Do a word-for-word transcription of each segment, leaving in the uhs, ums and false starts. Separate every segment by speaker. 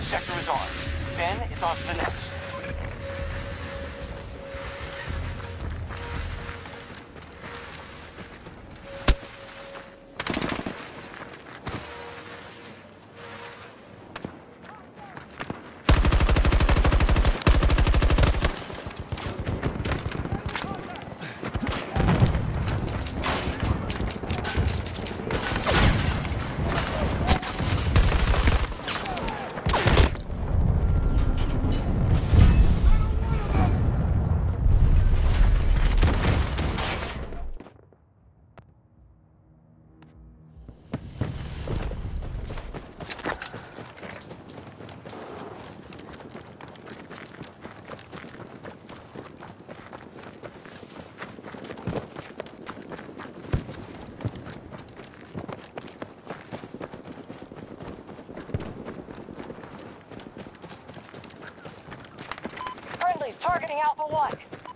Speaker 1: sector is ours. Then it's on to the next.
Speaker 2: Targeting Alpha One.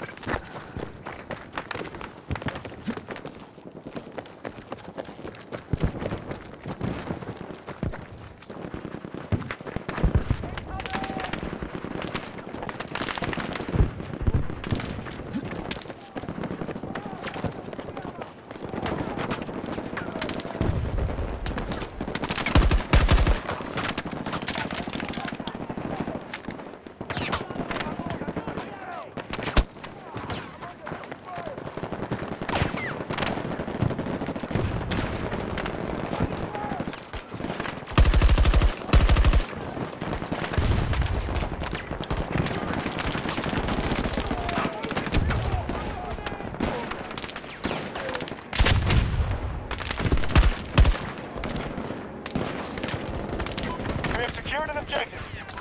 Speaker 1: Secured an objective.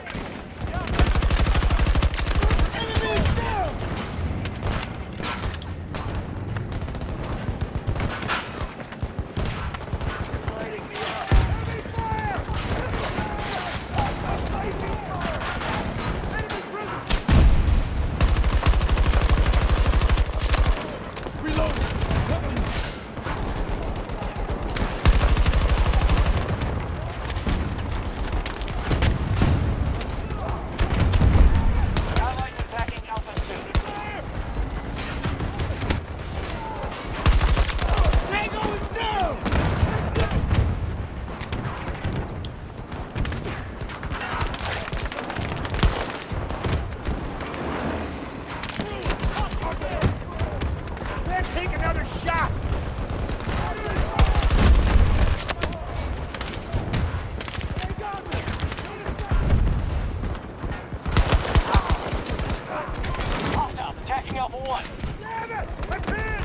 Speaker 2: Alpha One.
Speaker 3: Damn it! I'm pinned!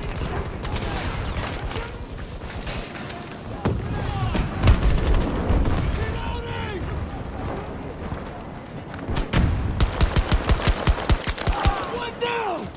Speaker 3: Reloading! One down!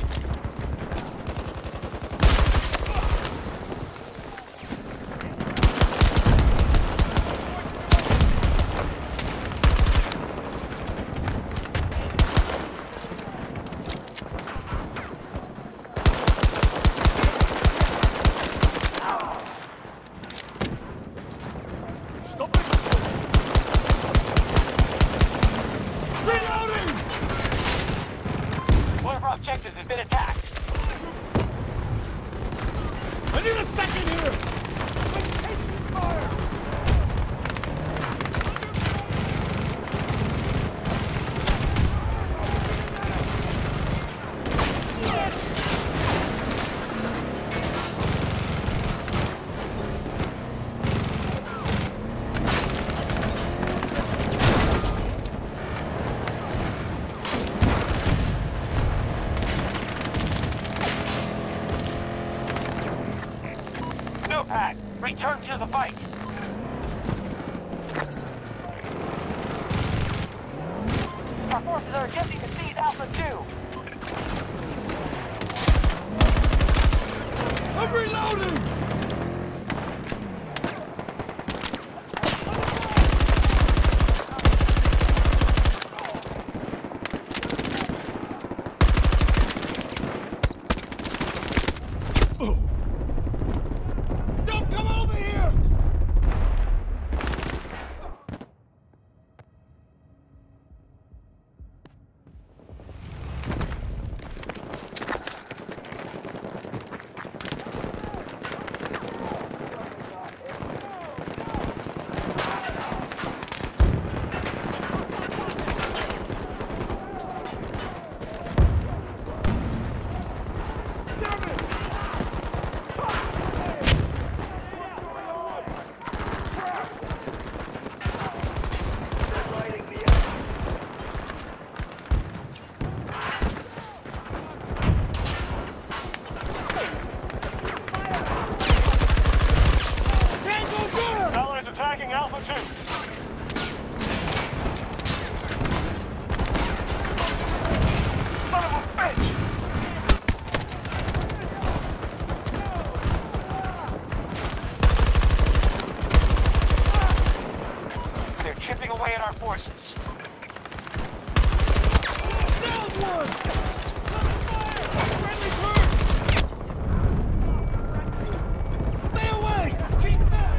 Speaker 2: One of our objectives has been attacked.
Speaker 3: I need a second here! I'm taking fire!
Speaker 2: Snowpack, return to the fight. Our forces are attempting to seize Alpha Two.
Speaker 3: I'm reloading! Don't come over here! Bitch!
Speaker 1: They're chipping away at our forces.
Speaker 3: Down one! Friendly bird! Stay away! Keep back!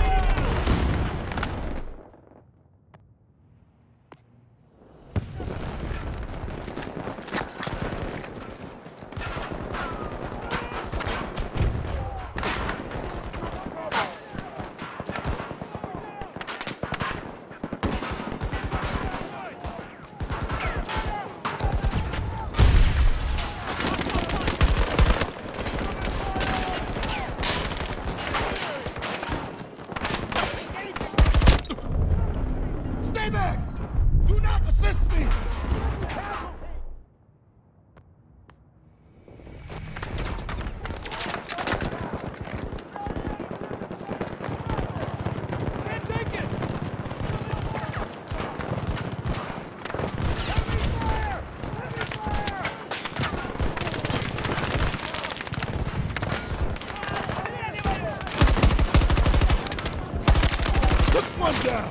Speaker 3: Stay back! Do not assist me! Can't take it! Heavy fire! Heavy fire! Took one down!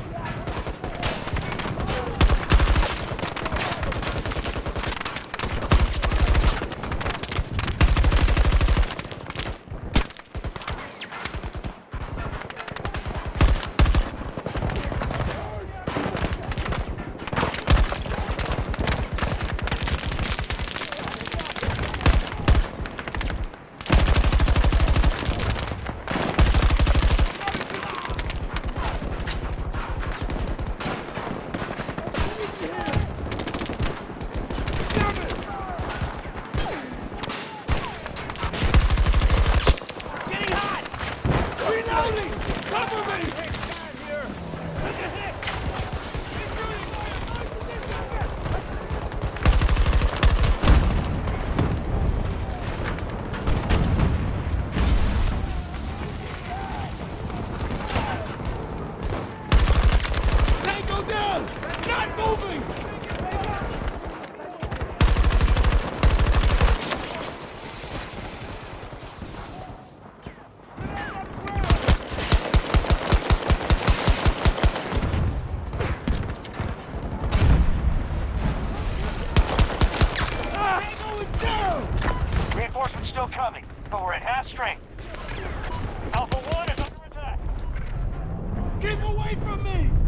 Speaker 3: Getting hot! Reloading! Cover me! Here. Take a hit! Tango down! Not moving! Tango is down!
Speaker 1: Reinforcements still coming, but we're at half strength. Alpha one is under attack.
Speaker 3: Keep away from me!